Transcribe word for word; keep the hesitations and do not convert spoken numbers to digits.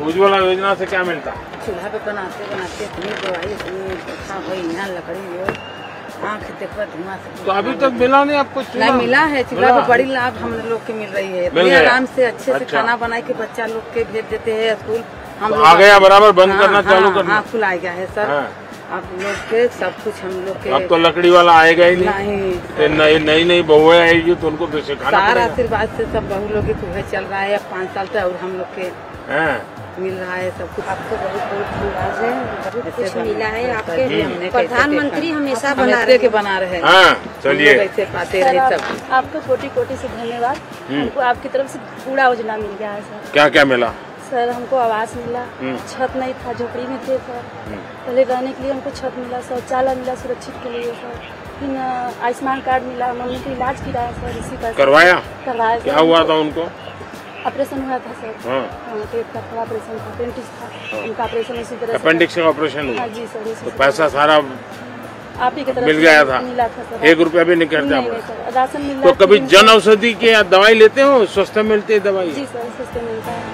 उज्ज्वला योजना से क्या मिलता? चूल्हा पे बनाते बनाते इतनी दवाई इतनी अच्छा हो, यहाँ लकड़ी हो, आँख देखो धुआं से। तो अभी तक मिला नहीं आपको? नहीं मिला है, चूल्हा पे बड़ी लाभ हम लोग के मिल रही है। इतने आराम से अच्छे से खाना बना के बच्चा लोग के भेज देते हैं स्कूल। हम लोग आ गया बराबर बंद करना चालू करना? हाँ, खुल आ गया है सर। आप लोग के सब कुछ हम लोग के। अब तो लकड़ी वाला आएगा ही नहीं, नई नई नई बहुएं आएगी तो उनको तो सिखाना सारा आशीर्वाद से सब बहू लोग की चल रहा है। अब पाँच साल तक और हम लोग के मिल रहा है सब कुछ। आपको बहुत बहुत धन्यवाद है, बहुत कुछ मिला है। आपके प्रधानमंत्री हमेशा बना रहे के बना रहे हैं। चलिए कैसे पाते रहे सब। आपको कोटि कोटि से धन्यवाद। हमको आपकी तरफ से पूरा योजना मिल गया है सर। क्या क्या मिला सर? हमको आवास मिला, छत नहीं था, झोपड़ी में थे सर। पहले रहने के लिए हमको छत मिला, शौचालय मिला सुरक्षित के लिए सर। फिर आयुष्मान कार्ड मिला, मम्मी का इलाज किया सर। इसी का करवाया करवाया क्या हुआ था उनको? ऑपरेशन हुआ था सर। पेट का थोड़ा ऑपरेशन था, अपेंडिक्स था, उनका ऑपरेशन इसी तरह। अपेंडिक्स का ऑपरेशन हुआ? जी सर। तो पैसा सारा आप ही की तरफ मिल गया था? मिला था सर। एक रुपया भी नहीं खर्चा हुआ? राशन मिला। तो कभी जन औषधि के दवाई लेते हो? सस्ता मिलती है दवाई? जी सर, सस्ते मिलता है।